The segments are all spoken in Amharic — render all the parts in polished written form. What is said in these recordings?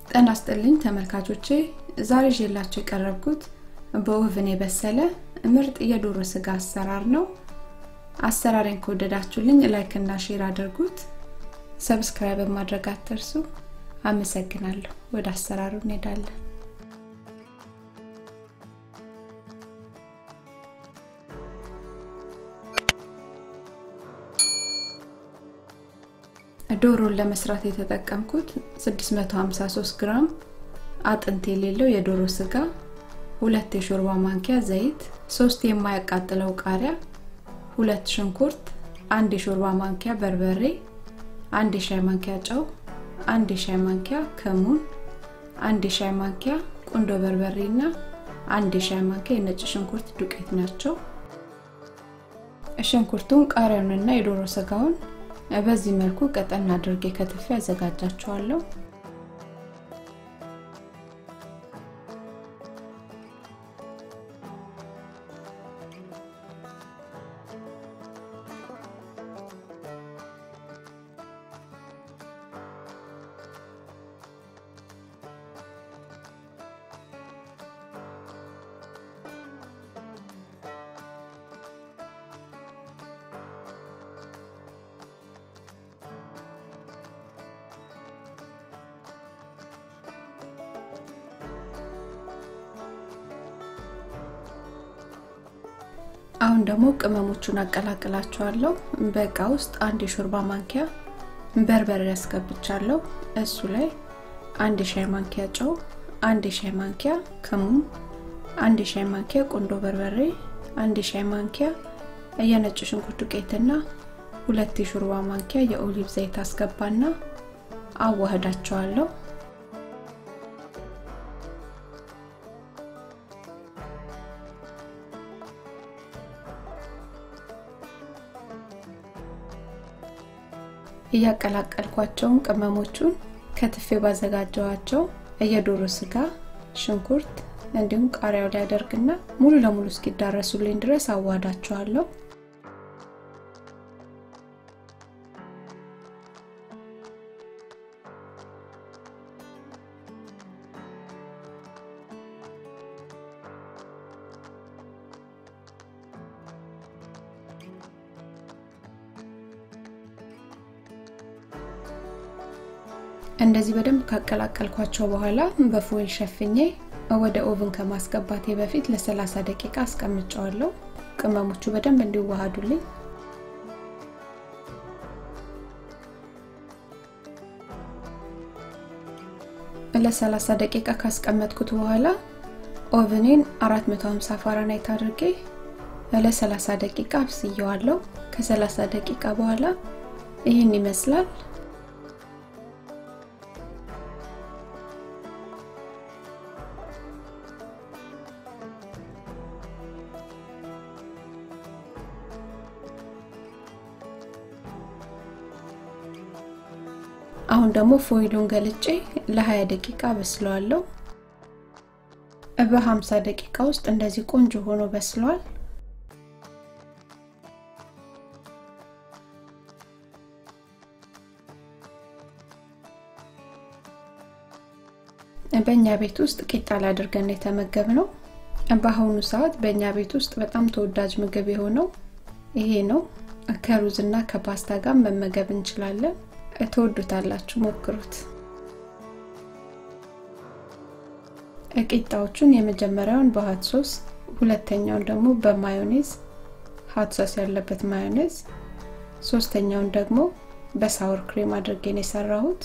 ጤና ይስጥልኝ ተመልካቾቼ ዛሬ ይዤላችሁ የቀረብኩት በኦቨን የበሰለ ምርጥ የዶሮ ስጋ አሰራር ነው። አሰራሬን ከወደዳችሁልኝ ላይክ እና ሼር አድርጉት። ሰብስክራይብ ማድረግ አትርሱ። አመሰግናለሁ። ወደ አሰራሩ እንሄዳለን። ዶሮን ለመስራት የተጠቀምኩት 653 ግራም አጥንት የሌለው የዶሮ ስጋ፣ 2 የሾርባ ማንኪያ ዘይት፣ 3 የማያቃጥለው ቃሪያ፣ 2 ሽንኩርት፣ 1 የሾርባ ማንኪያ በርበሬ፣ 1 የሻይ ማንኪያ ጨው፣ 1 የሻይ ማንኪያ ከሙን፣ 1 የሻይ ማንኪያ ቁንዶ በርበሬና 1 የሻይ ማንኪያ የነጭ ሽንኩርት ዱቄት ናቸው። ሽንኩርቱን ቃሪያውንና የዶሮ ስጋውን በዚህ መልኩ ቀጠን አድርጌ ከትፌ አዘጋጃቸዋለሁ። አሁን ደግሞ ቅመሞቹን አቀላቅላቸዋለሁ። በቃ ውስጥ 1 የሾርባ ማንኪያ በርበሬ አስገብቻለሁ። እሱ ላይ 1 የሻይ ማንኪያ ጨው፣ 1 የሻይ ማንኪያ ከሙን፣ 1 የሻይ ማንኪያ ቁንዶ በርበሬ፣ 1 የሻይ ማንኪያ የነጭ ሽንኩርት ዱቄትና 2 የሾርባ ማንኪያ የኦሊቭ ዘይት አስገባና አዋህዳቸዋለሁ። ያቀላቀልኳቸውን ቅመሞቹን ከትፌ ባዘጋጀዋቸው የዶሮ ስጋ፣ ሽንኩርት እንዲሁም ቃሪያው ላይ አደርግና ሙሉ ለሙሉ እስኪዳረሱልኝ ድረስ አዋህዳቸዋለሁ። እንደዚህ በደንብ ካቀላቀልኳቸው በኋላ በፎይል ሸፍኜ ወደ ኦቨን ከማስገባቴ በፊት ለ30 ደቂቃ አስቀምጫለሁ። ቅመሞቹ በደንብ እንዲዋሃዱልኝ። ለ30 ደቂቃ ካስቀመጥኩት በኋላ ኦቨኔን 450 ፋራናይት አድርጌ ለ30 ደቂቃ አብስየዋለሁ። ከ30 ደቂቃ በኋላ ይሄን ይመስላል። አሁን ደግሞ ፎይሉን ገልጬ ለ20 ደቂቃ በስለዋለሁ። በ50 ደቂቃ ውስጥ እንደዚህ ቆንጆ ሆኖ በስሏል። በእኛ ቤት ውስጥ ቂጣ አድርገን የተመገብነው። በአሁኑ ሰዓት በእኛ ቤት ውስጥ በጣም ተወዳጅ ምግብ የሆነው ይሄ ነው። ከሩዝና ከፓስታ ጋር መመገብ እንችላለን። ተወዱታላችሁ፣ ሞክሩት። ቂጣዎቹን የመጀመሪያውን በሃት ሶስ፣ ሁለተኛውን ደግሞ በማዮኔዝ ሃት ሶስ ያለበት ማዮኔዝ፣ ሶስተኛውን ደግሞ በሳውር ክሬም አድርጌ ነው የሰራሁት።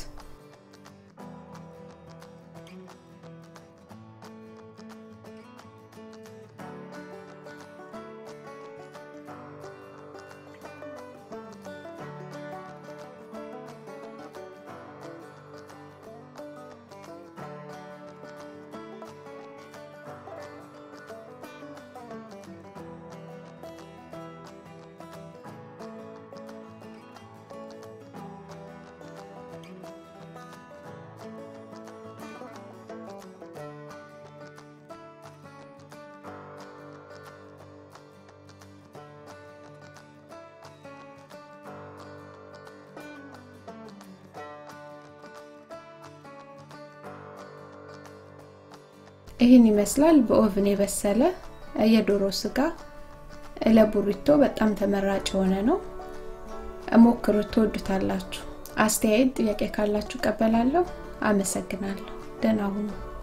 ይሄን ይመስላል በኦቭን የበሰለ የዶሮ ስጋ ለቡሪቶ በጣም ተመራጭ ሆነ ነው ሞክሩት ትወዱታላችሁ አስተያየት ጥያቄ ካላችሁ ቀበላለሁ አመሰግናለሁ ደህና ሁኑ